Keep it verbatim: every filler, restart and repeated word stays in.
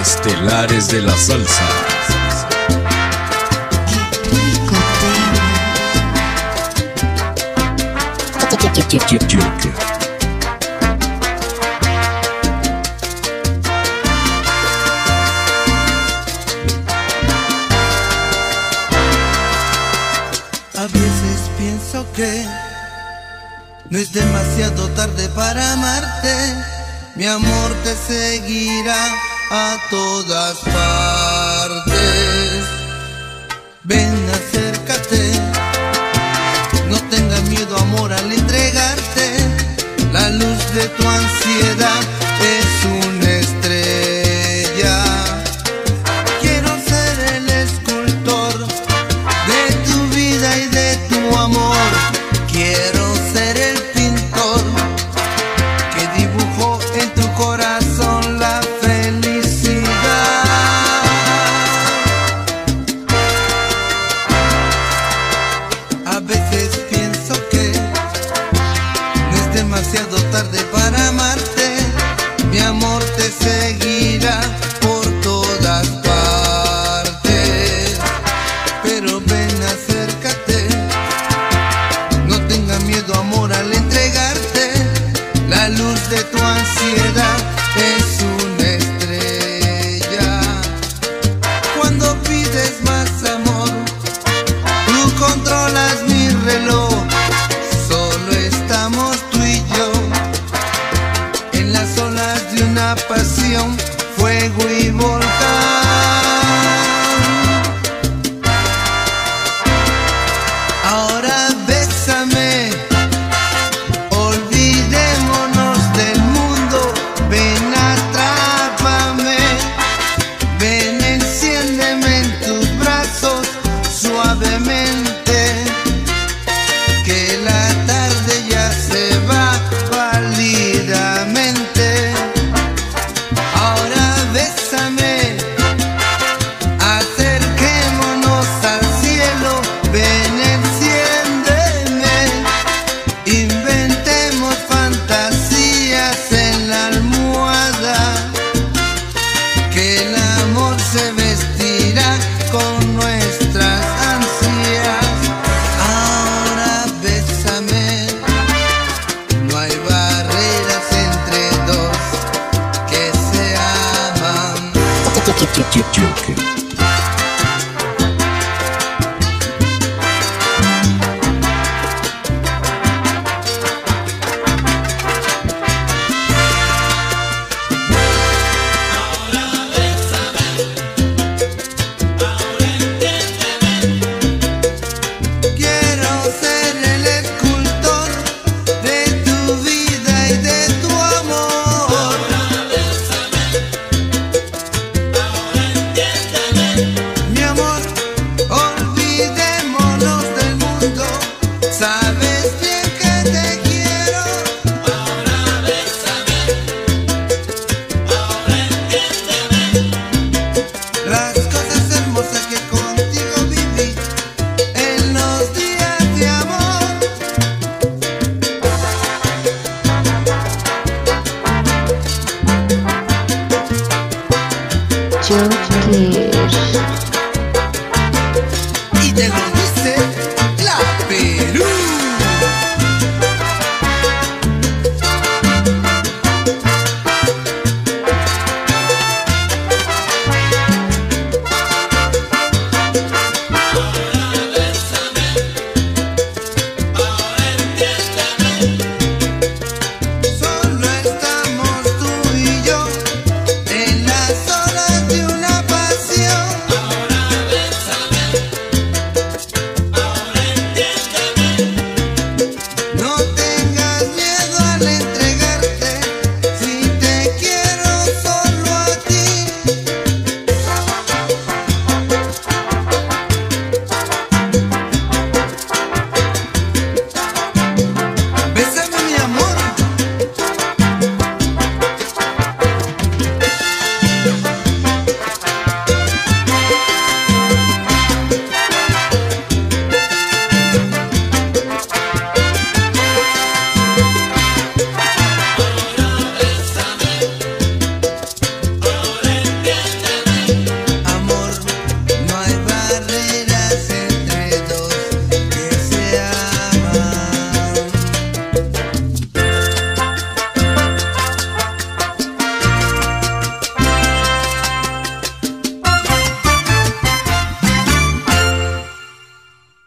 estelares de la salsa. A veces pienso que no es demasiado tarde para amarte. Mi amor te seguirá a todas partes. Ven, acércate, no tengas miedo, amor, al entregarte. La luz de tu ansiedad es una estrella. Quiero ser el escultor de tu vida y de tu amor. Quiero ser el pintor que dibujó en tu corazón la felicidad. A veces pienso que no es demasiado tarde para amarte. Mi amor te seguirá por todas partes. Pero ven, acércate, no tengas miedo, amor, al entregarte. La luz de tu ansiedad es una estrella. Cuando pides más amor, tú controlas mi reloj. Solo estamos tú y yo en las olas de una pasión, fuego y volcán. Ahora bésame, olvidémonos del mundo. Ven, atrápame, ven, enciéndeme en tus brazos suavemente, que la tarde ya se va pálidamente. Ahora bésame, acerquémonos al cielo. Ven, enciéndeme, inventemos fantasías en la almohada, que el amor se vestirá con nuestras ansias. Ahora bésame, no hay barreras entre dos que se aman.